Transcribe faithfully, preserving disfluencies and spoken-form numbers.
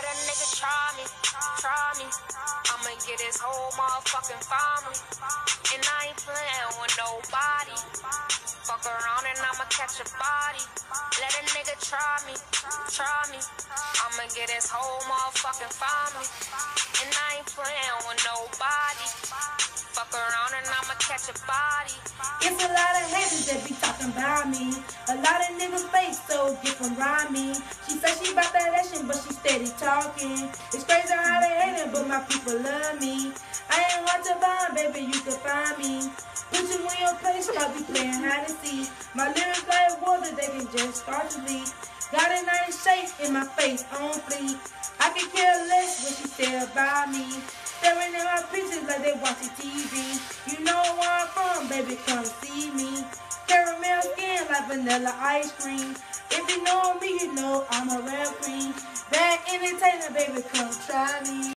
a nigga try me, try me. I'ma get his whole motherfucking family. And I ain't playing with nobody. Fuck around and I'ma catch a body. Let a nigga try me, try me. I'ma get his whole motherfucking family. And I ain't playing with nobody. Fuck around and I'ma catch a body. It's a lot of haters that be talking about me. A lot of niggas fake, so get from around me. She said she about that action, but she steady talking. It's crazy how they hate it, but my people love me. I ain't hard to find, baby, you can find me. Put you in your place, I'll be playing hide and seek. My lyrics like water, they can just start to leak. Got a nice shape in my face, on fleek. I can care less what she said about me. Staring at my pictures like they watching T V. You know where I'm from, baby, come see me. Caramel skin like vanilla ice cream. If you know me, you know I'm a rap queen. Bad entertainer, baby, come try me.